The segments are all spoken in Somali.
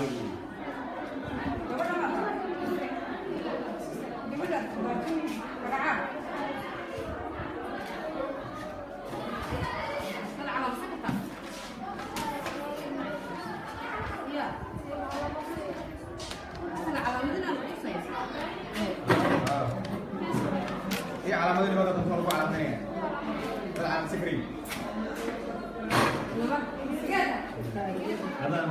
إيه على مدري بقى تطلعوا على اثنين على سكرين هذا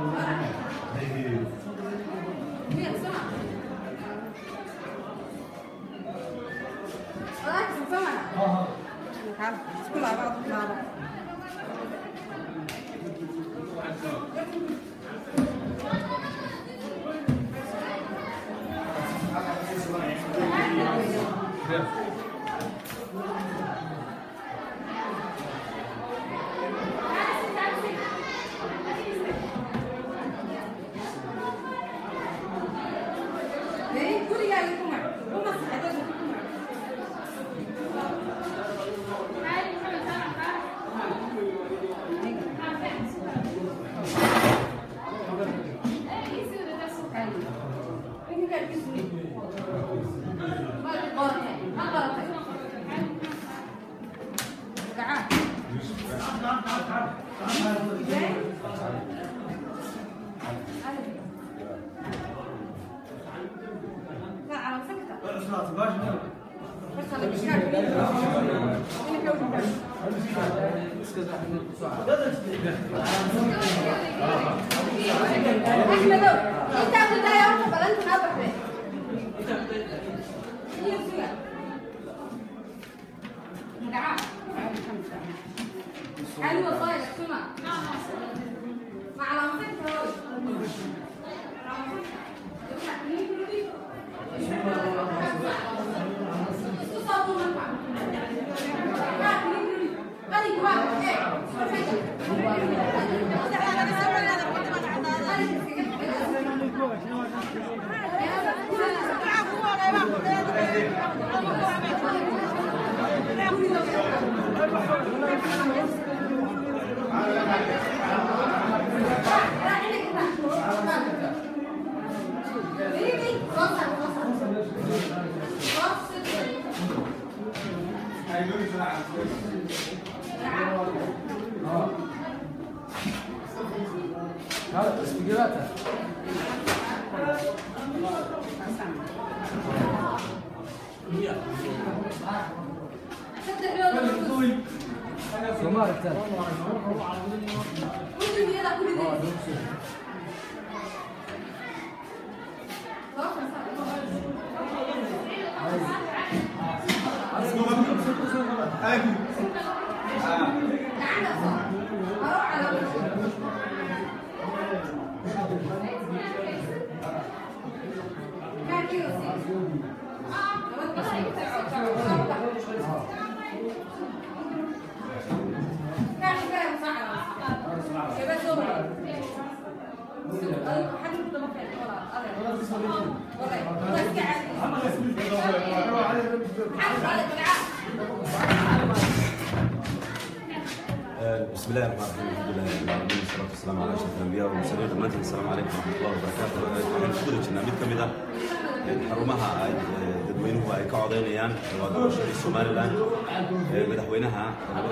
بسم الله الرحمن الرحيم الحمد لله رب العالمين والصلاه والسلام على اشرف الانبياء والمرسلين دمانتين السلام عليكم ورحمه الله وبركاته waxaan ku jirnaa mid kamid ah xarumaha ay dadweynuhu ay ka codeynayaan waa doorashadii Soomaaliland madaxweynaha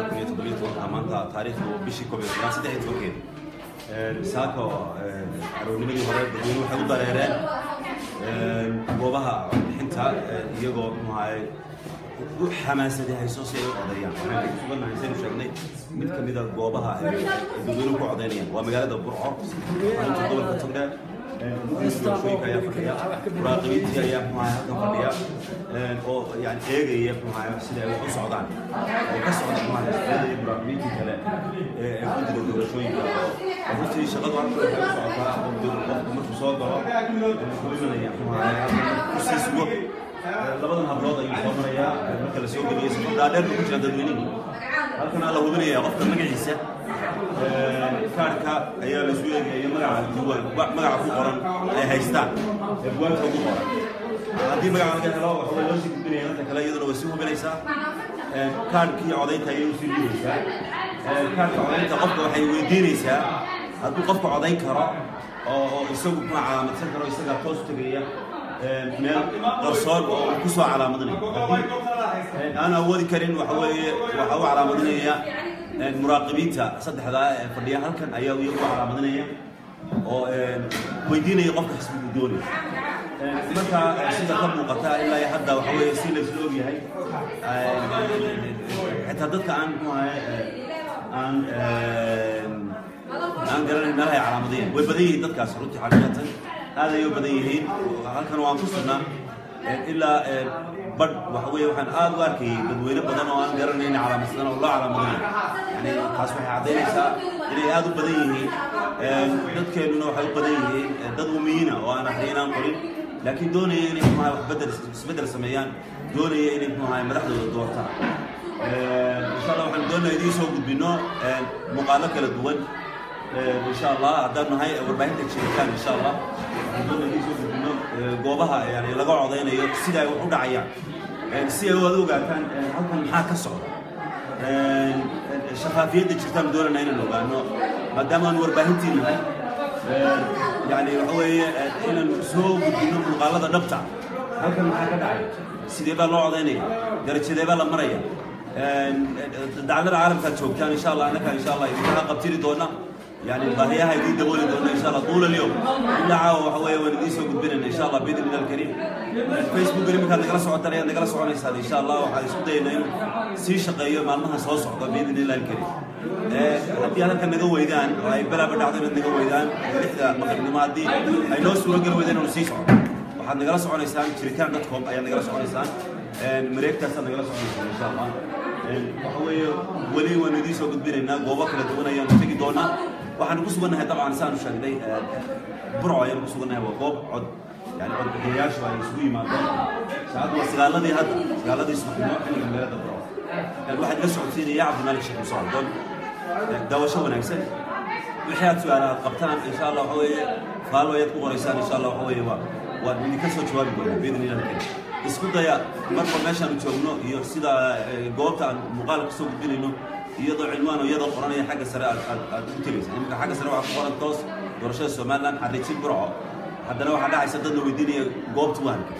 2017 maanta taariikhdu bishii 13 saako xarunimadii hore dadweynuhu waxay u dareereen goobaha bixinta iyagoo maxay حماسة هاي سوسيال قضية، أنا كنت بقول عايزين شغلة مثل كمية جوابها بدون كل قضية، ومجال البرعة، أنا تقول كتير شوي كيا فكيا، راقبين كيا معايا كفريا، أو يعني إيه معايا سيدا وصعدان، وكسرت معايا سيدا راقبين كلا، كنت بدو شوي كلا، وقلت شغل واحد صعبة، بدو كم تصاد برا، كل من يعني معايا كسيسوا labadan hablood ayuu soo marayaa marka la soo geliyo sababta dheer ku jira dadweynaha halkan la hubinaya qofka magaciisa kaarka ayaa la soo yeegay magaca ku qoran ay haystaan buugaagta ugu qoran haddii magaca laga helo waxa loo sii gudbinayaa inta kale iyadoo way sii hubinaysaa kaarkii codeynta ayuu sii gudbinaysaa kaarka codeynta qofka waxay weydiinaysaa hadduu qofka codeyn karo oo isagu ma calaamadsan karo isaga toos tagaya meel qarsoon oo ku soo calaamadinaya aan awoodi karin waxa weeye waxa uu calaamadinaya muraaqibiinta saddexda ee fadhiya halkan ayaa iyagu calaamadinaya oo weydiinaya qofka xisbiga doonaya marka sida ka muuqata ilaa hadda waxa weeye si la isla ogyahay xitaa dadka aan garanay meelaha ay calaamadiyeen way badan yihiin dadkaas runtii xaqiiqatan aad ayay u badan yihiin halkan waan ku sugnaa ilaa badh waxa weeye waxaan aad u arkayay dadweyne badan oo aan garanayn calaamadsan oo loo calaamadinayo yani taas waxay caddaynaysaa inay aad u badan yihiin dadkeennuna waxay u badan yihiin dad umiyiina oo aan akhriyin aan qorin laakiin doonaya inay muxuahay wax isbeddel sameeyaan doonaya inay muxuahay madaxdooda doortaan insha allah waxaan doonaya idiin soo gudbino muuqaalo kala duwan insha allah haddaan nahay warbaahinta jiritaan insha allah waxaan doonaya idiin soo gudbino goobaha yani laga codeynayo sida ay wax u dhacayaan si ay wada ogaataan halkan maxaa ka socda shafaafiyadda jirtaan doonana inaan ogaano maadaama aan warbaahintii nahay يعني وحوي إن سوق بدون مقالة نبتة هكذا ما حكى دعي سيدي بقى الله عضيني قريت سيدي بقى لمرية دعنا العالم كتشوف كان إن شاء الله أنا كان إن شاء الله إذا قبتيري دونا يعني بهيها يدي دبولي دونا إن شاء الله طول اليوم إلا عاو وحوي وندي سوق بيننا إن شاء الله بإذن الله الكريم الفيسبوك اللي مكان نقرأ سوى ترى نقرأ سوى ناس هذا إن شاء الله وحال سودينا سي شقية مع أنها صوص بإذن الله الكريم haddii halkan naga weydaan oo ay balaa badhacday mid naga weydaan lixda maqribnimaadii ay noo suuro gal weydaan oo sii socdo waxaad nagala soconaysaan jiritaan.com ayaad nagala soconaysaan mareegtaasaad nagala soconaysaan insha allah waxa weeye weli waan idiin soo gudbinaynaa goobo kala duwan ayaanu tegi doonaa waxaanu ku sugannahay dabcan saanu sheegnay burco ayaanu ku sugannahay waa goob cod yani codbixiyayaashu ay isugu yimaadeen saacaddu waa sagaaladii subaxnimo xilliga magaalada burco waxaad la socodsiinaya cabdimalik sheekh muuse cabdoon daawasho wanaagsan wixii aad su'aalaad qabtaan insha allah waxa weeye faallo ayaad ku qoraysaan insha allah waxa weeye waa idinka soo jawaabi doonaa biidni ilaahi karim isku daya marba meeshaanu joogno iyo sida goobta aan muuqaal kasoo gudbinayno iyadoo cilmaan oo iyadoo qoranaya xagga sare aad ugu tegaysa iminka xagga sare waxaa ku qoran toos doorashada somaliland xariijin burco haddana waxaa dhacaysa dad la weydiinaya goobta wahanka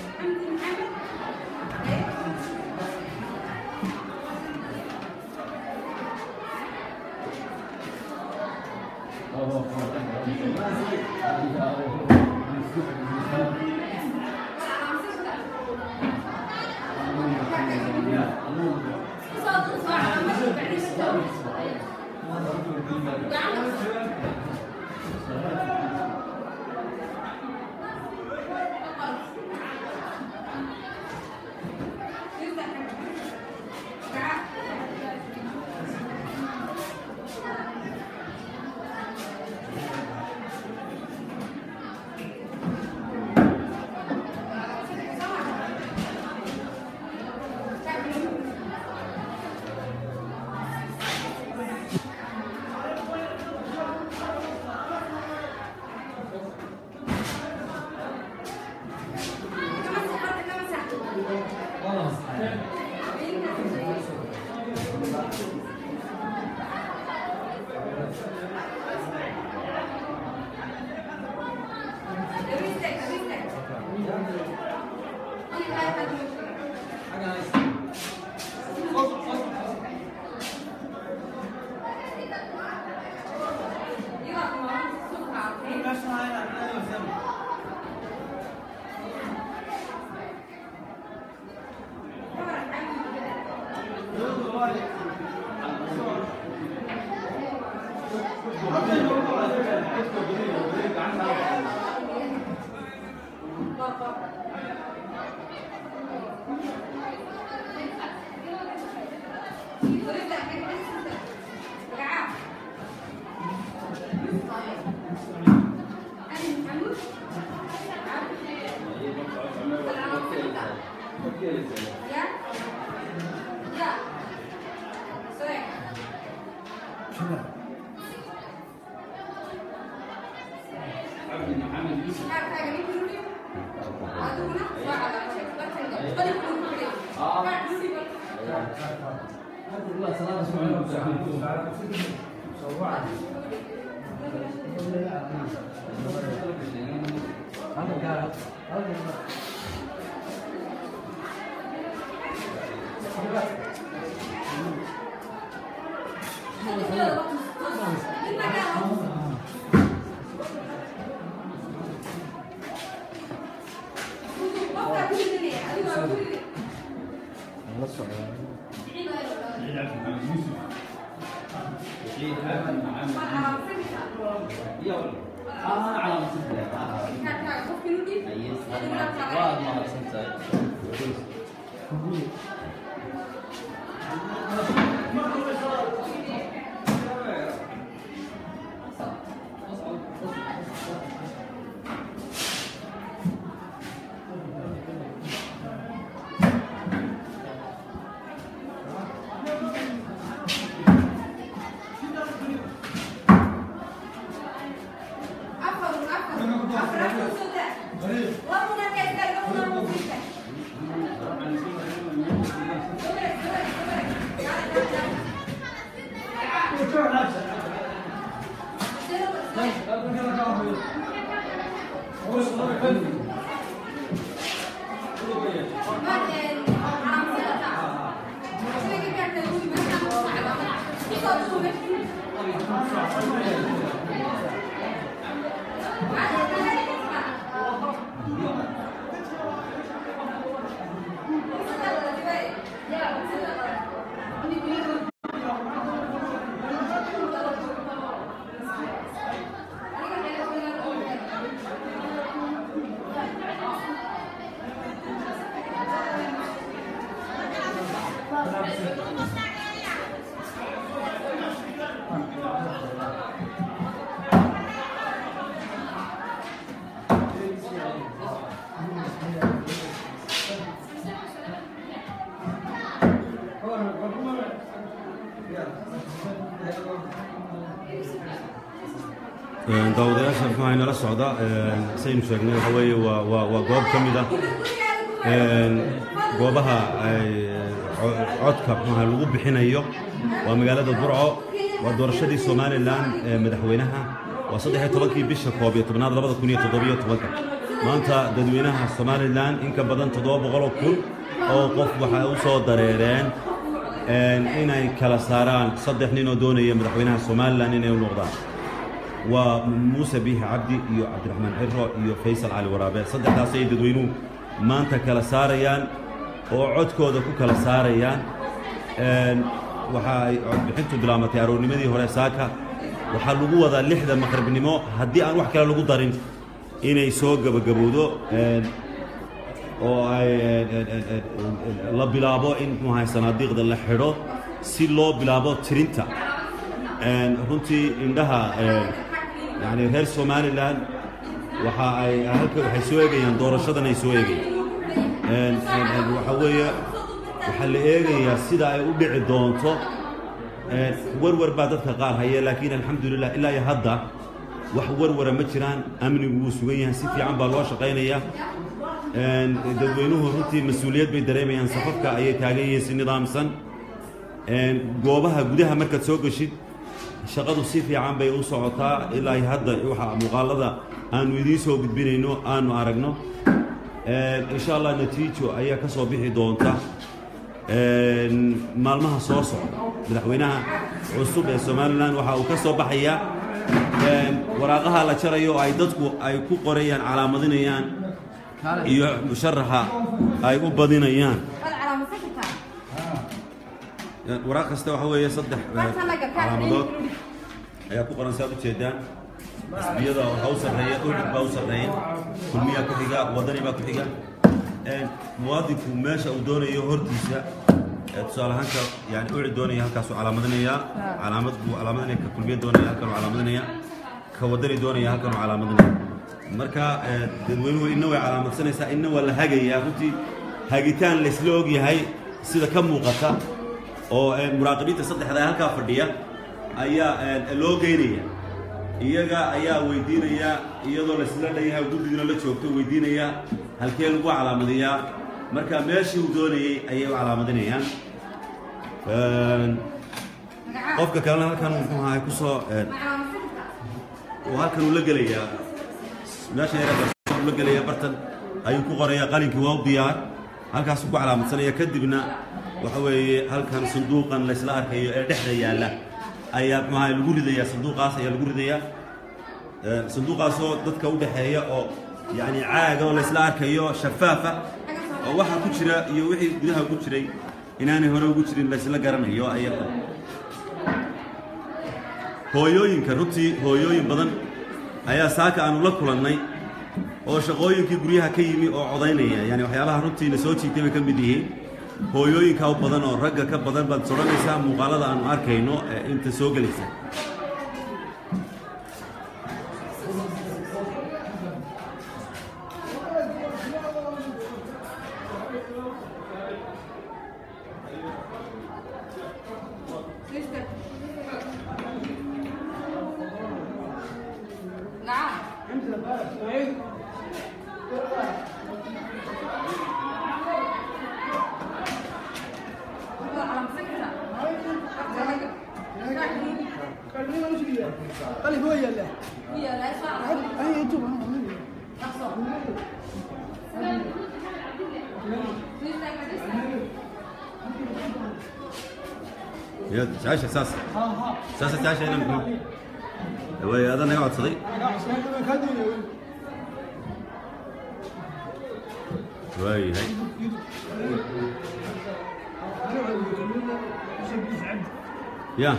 daawadayaasha waxaa inala socda saynu sheegnay waxa weeye waa goob ka mid ah goobaha codka lagu bixinayo waa magaalada Burco waa doorashadii Somaliland madaxweynaha waa 13kii bisha 11aad 2017 maanta dadweynaha Somaliland in ka badan 700,000 oo qof waxa u soo dareereen inay kala saaraan saddex nin oo doonaya madaxweynaha Somaliland inay u noqdaan وموسى بيه عبدي iyo Cabdiraxmaan Xirro iyo Faysal Ali Waraabe saddexdaas ay dadweynuhu maanta kala saarayaan oo codkooda ku kala saarayaan waxa ay codbixintu bilaamatay aroornimadii hore saaka waxa lagu wadaa 6 maqribnimo haddii aan wax kale lagu darin inay soo gabagabowdo oo ay la bilaabo in sanaadiiqda la xidho si loo bilaabo tirinta runtii indhaha يعني غير Somaliland waxa ay waxay soo eegayaan doorashadan ay soo eegayaan waxa weeye waxa la eegayaa sida ay u dhici doonto warwar baa dadka qaar haya laakiin alxamdulillah ilaa iyo hadda wax warwara ma jiraan amnigu wuu sugan yahay si fiican baa loo shaqaynayaa dadweynuhu runtii mas'uuliyad bay dareemayaan safafka ayay taagan yihiin si nidaamsan goobaha gudaha markaad soo gashid shaqadu si fiican bay u socotaa ilaa hadda waxa muuqaalada aanu idiin soo gudbinayno aanu aragno insha Allah natiijo ayaa ka soo bixi doonta maalmaha soo socda madaxweynaha cusub ee Somaliland waxa uu ka soo baxaya waraaqaha la jarayo ay dadku ay ku qorayaan calaamadinayaan iyo musharaxa ay u badinayaan waraaq kasta waxa weeye saddex calaamadood ayaa ku qoran saad u jeedaan xisbiyada waxa u sarreeya udhig baa u sarreeya kulmiya ku xiga wadani baa ku xiga muwaadinku meesha uu doonayo hortiisa tusaale ahaanka yani udhig doonaya halkaasuu calaamadinaya calaamad buu calaamadinaya ka kulmiya doonaya halkanuu calaamadinaya ka wadani doonaya halkanuu calaamadinaya marka dadweynuhu inna way calaamadsanaysaa inna waa la hagayaa runtii hagitaan laysla og yahay sida ka muuqata oo muraaqibiinta saddexda halka fadhiya ayaa loo geynaya iyaga ayaa weydiinaya iyadoo la isla dhayahay guddiguna la joogto weydiinaya halkee lagu calaamadiyaa marka meeshii uu doonayay ayay u calaamadinayaan qofka kalena halkan wuxuu ahaa ku soo وهالكن ولا جليا ماشي ولا جليا برتن أيكو قرية قالين كواو ديار هالكن سوق على مثلا يكذبنا وحوي هالكن صندوقا لسلاك دحدة يالا أيام ما الجور ذي صندوق عاصي الجور ذي صندوق عاصو ضد كودة هي أو يعني عاقة ولا سلاك هي شفافة أو واحد كشرة يوحي بدها كشرة إناني هنا كشرة لسلاك قرن هي أيام هويين كروتي هويين بدن أيا ساك أنا ولا كلناي أو شقوين كبريها كيمي أو عضينية يعني وحيالها روتي نسوتي تبي كم بديه هويين كاو بدن أو رجع كبدن بعد صورة لسه مقالة عن أركينو أنت سوق لسه يا تعيش أساس تعيش هنا مكان هذا أنا قاعد صديق وي هاي يا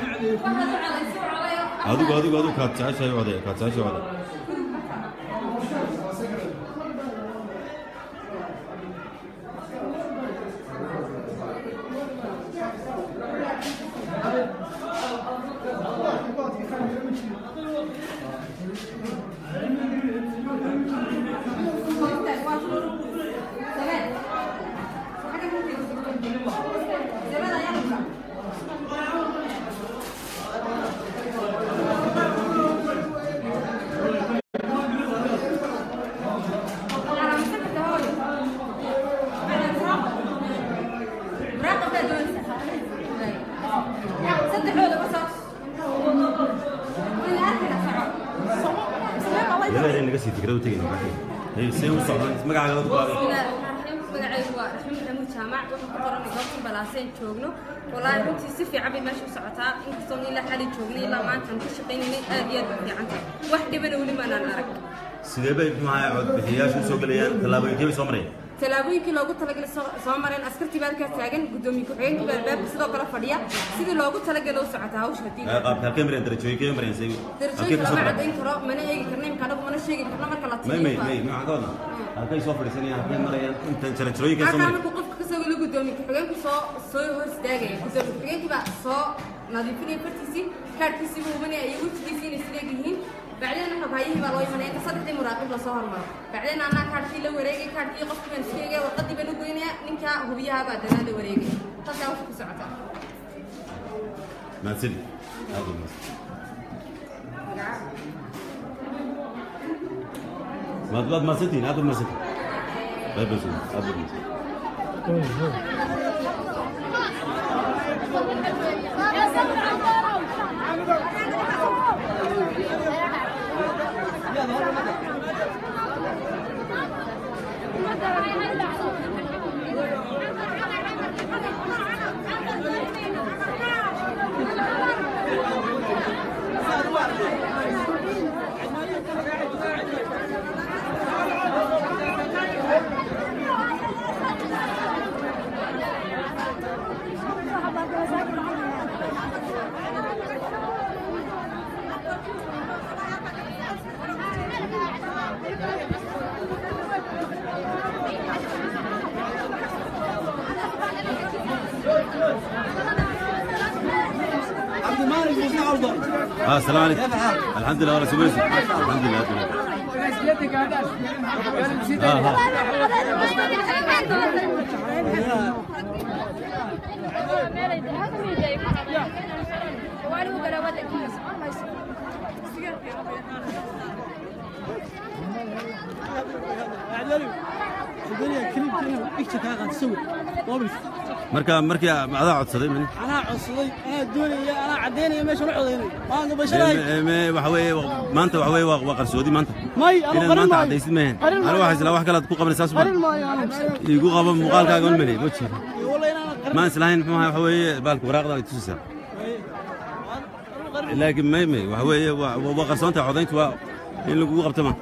هذا كات تعيش هاي وهذا كات تعيش وهذا هي سوي صعب اسمك على غلط قاري magacaygu waa Raxmi Maxamuud Jaamac waxaan ku qoran goobta Balaaseen joogno walaal runtii si fiican bay meesha u socotaa inkastoo ilaa xali joognay ilaa maanta aan ku shaqeynay aad iyo aad u fiican tahay wax dhibana wali ma aan arag sidee bay maxay cod bixiyaashu soo galayaan talaabooyinkii soo mareen talaabooyinkii loogu talagalay soo mareen askartii baa ka taagan gudoomiye ku-xigeenka baarbaab sidoo kale fadhiya sidii loogu talagalay u socotaa hawsha hadii qaabka kamerada darajooyinkii mareen say darajooyinka ma cadeyn karo mana eegi karno imkaan anagu mana sheegi karno marka la tiiyo ma cadona halkay soo fadhiisanayaan halkay marayaan inta darajooyinka soo mareen qofka ka soo galo gudoomiye ku-xigeenku soo hor istaagay gudoomiye ku-xigeenka baa soo nadiifinay fartiisi kaarkiisi buu manay ay wajgiisa inay sideegihiin بعدين أنا بهاي بالله يمنع تصدق مراقب لصهر مرة بعدين أنا كارتي لو وريجي كارتي قصة من شيء وقدي بنو بيني نكا هو بيها بعدين لو وريجي تصاوش بسرعة ما تسلي هذا ما ستين هذا ما ستين لا بس هذا ما السلام عليكم. الحمد لله رسول الله. الحمد لله. الدنيا كليب كليب بيكتشر كذا تسوي طابس markii adaa codsaday man أنا عصلي أنا الدنيا أنا عديني ماشي روح عديني ما أنا بشري waxa weeye maanta waxa weeye waa qarsoodi maanta ماي أنا inaad maanta cadaysid maahan ana waxa isla wax kale ku qabanaysaa subax igu qabo muuqaalkaaga on malay ma jiro والله أنا ما islahayn waxa weeye baalka waraaqda ay tusaysaa laakiin may waxa weeye waa qarsoonta codayntu waa in lagu qabto ma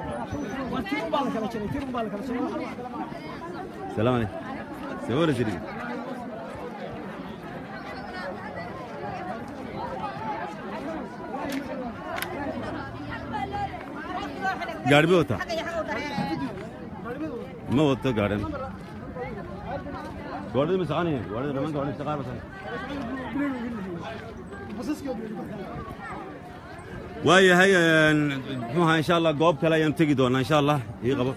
salaam alaykum sawir jirin gaari buu wataa ma wato gaari gaari ma saxanaya gaari raman gaari shaqaale basan waayahay muxuu insha Allah goob kale ayaan tagi doonaa insha Allah ii qabo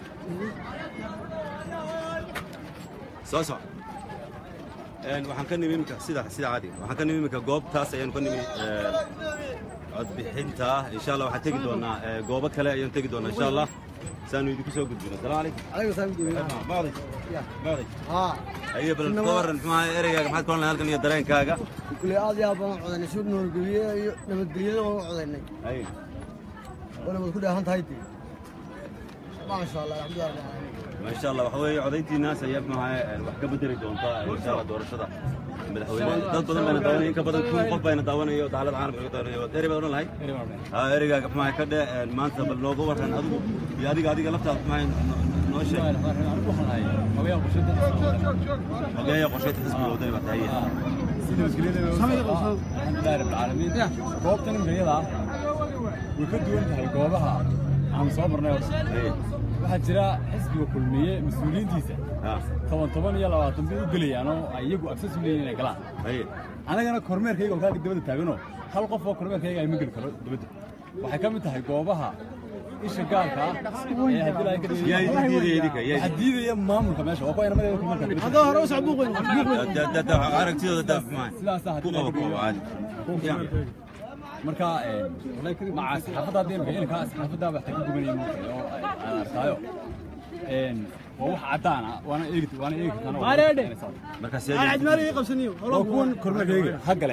soo waxaan ka nimi Iminka sida caadiga waxaan ka nimi Iminka goobtaas ayaan ka nimi cod bixinta insha Allah waxaan tagi doonaa goobo kale ayaan tagi doonaa insha Allah saanu idinku soo gudbino salaam alaykum عليكم baadi ayo bal kooran maxaa ereyga maxaad ku halkan iyo dareenkaaga كل هذا يا بابا عدنا شو نور قليل نمدريه وعدنا ayo وأنا بقول له أنت هايتي ما شاء الله الحمد لله ما شاء الله waxa weeye codayntii naas ayaa maxaa wax ka bedeli doontaa insha Allah doorashada madaxweynaha dad badan bayna daawanayeen in ka badan kun qof bayna daawanayo daalada caalamka ka daawanayo erey badan lahayd ereyga maxaa ka dhee maanta bal looga waran adigu iyo adiga laftaada maxaa noo sheeg ogeeyo qorsheynta xisbiga wadani baa tahay alhamdulillahi rabbil caalamiin goobtan imriyada way ka duwan tahay goobaha aan soo marnay waxaa jira xisbiga kulmiye mas'uuliyiintiisa toban iyo 20 bay u galayaan oo iyagu access u leeyihiin galaan anagana kormeerkayga oo kaaga dibadda taagano hal qof oo kormeerkayga ay ma gali karo dibadda waxay ka mid tahay goobaha isha gaarka ee hadii la ka diidaya maamulka meesha waa ku inamada kormeerka هذا هو روس عبوقين da aragtidooda da maxaa ku qabo caadi marka maca saxaafadda deemka in ka saxaafadda wax ka gubanayay oo aan arkaayo wax cadaan ah waana eegi marka أنا عاد مالي يقبسنيو oo kuwan kormeerkayga hagale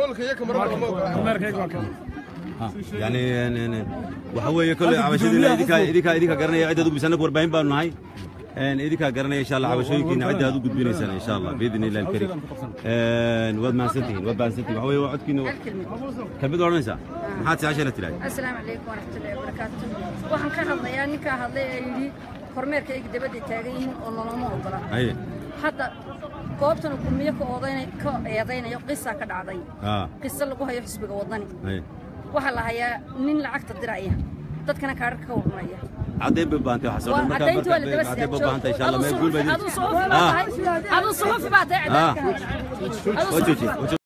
يعني waxa weeye kale cabashadii idinka garanaya cid aad u gudbisana warbaahin baan nahay idinka garanaya insha Allah cabashooyinkiina cid aad u gudbinaysana insha Allah biidin ilaahi karim wad ma santiin waxa weeye codkiina kamid oranaysa maxaad saashay tiray السلام عليكم ورحمة الله وبركاته waxaan ka hadlayaa ninka hadlay ee yiri kormeerkayga dibadda taagan yihiin oo noloma ogola hadda goobtan kulmiye ka eedaynayo qisa ka dhacday qisa lagu hayo xisbiga wadani waxa la hayaa nin lacagta diraya dadkana kaarka ka warnaya عدين ببانتي وحسن marka عدين ببانتي إن شاء الله ما يقول بدي.